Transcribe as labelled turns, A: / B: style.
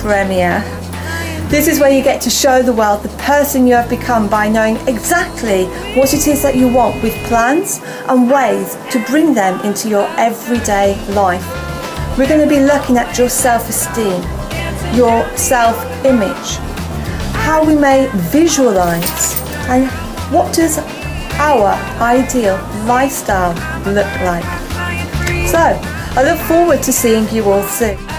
A: premiere. This is where you get to show the world the person you have become by knowing exactly what it is that you want, with plans and ways to bring them into your everyday life. We're going to be looking at your self-esteem, your self-image, how we may visualize, and what does our ideal lifestyle look like. So I look forward to seeing you all soon.